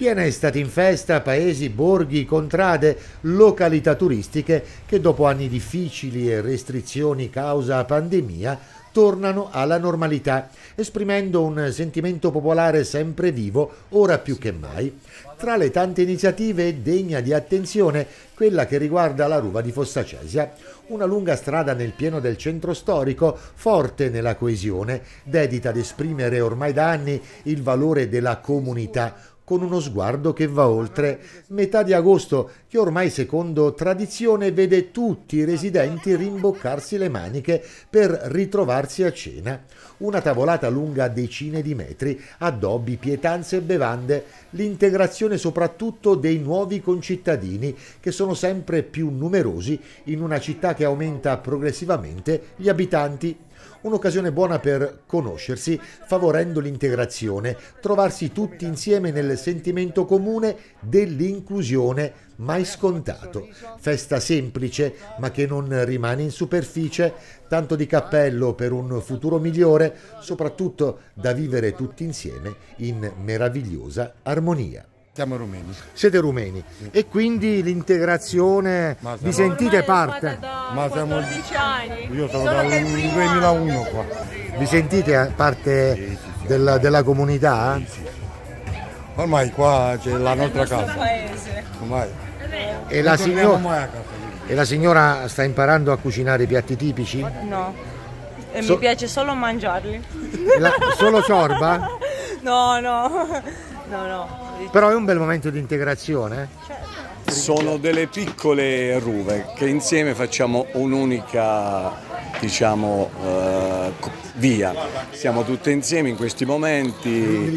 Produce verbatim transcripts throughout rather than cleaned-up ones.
Piena estate in festa, paesi, borghi, contrade, località turistiche che dopo anni difficili e restrizioni causa pandemia tornano alla normalità, esprimendo un sentimento popolare sempre vivo, ora più che mai. Tra le tante iniziative è degna di attenzione quella che riguarda la Ruva di Fossa Cesia, una lunga strada nel pieno del centro storico, forte nella coesione, dedita ad esprimere ormai da anni il valore della comunità, con uno sguardo che va oltre. Metà di agosto che ormai secondo tradizione vede tutti i residenti rimboccarsi le maniche per ritrovarsi a cena. Una tavolata lunga decine di metri, addobbi, pietanze e bevande, l'integrazione soprattutto dei nuovi concittadini che sono sempre più numerosi in una città che aumenta progressivamente gli abitanti. Un'occasione buona per conoscersi, favorendo l'integrazione, trovarsi tutti insieme nel sentimento comune dell'inclusione, mai scontato. Festa semplice, ma che non rimane in superficie, tanto di cappello per un futuro migliore, soprattutto da vivere tutti insieme in meravigliosa armonia. Siamo rumeni. Siete rumeni e quindi l'integrazione vi sentite parte? Ma siamo quattordici anni. Io sono dal duemilauno qua. Vi sentite parte Sì, sì, sì. della, della comunità? Sì, sì. Ormai qua c'è la nostra casa. Paese. Ormai. E la, Torniamo mai signora, a casa. e la signora sta imparando a cucinare i piatti tipici? No. E So- mi piace solo mangiarli. La- solo ciorba? No, no. No, no. Però è un bel momento di integrazione. Sono delle piccole ruve che insieme facciamo un'unica, diciamo, eh, via. Siamo tutte insieme in questi momenti.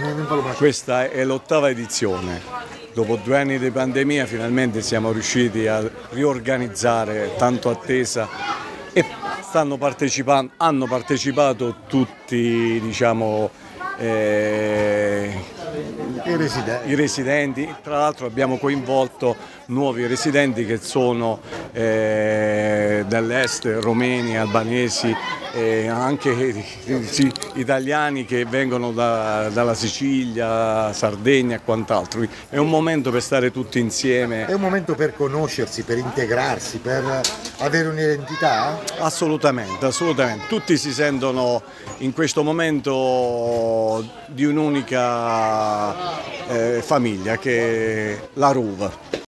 Questa è l'ottava edizione. Dopo due anni di pandemia finalmente siamo riusciti a riorganizzare tanto attesa e stanno partecipando, hanno partecipato tutti, diciamo, eh, I residenti. i residenti. Tra l'altro abbiamo coinvolto nuovi residenti che sono eh, dall'est, romeni, albanesi e anche sì, italiani che vengono da, dalla Sicilia, Sardegna e quant'altro. È un momento per stare tutti insieme. È un momento per conoscersi, per integrarsi, per avere un'identità? Assolutamente, assolutamente. Tutti si sentono in questo momento di un'unica eh, famiglia che è la Ruva.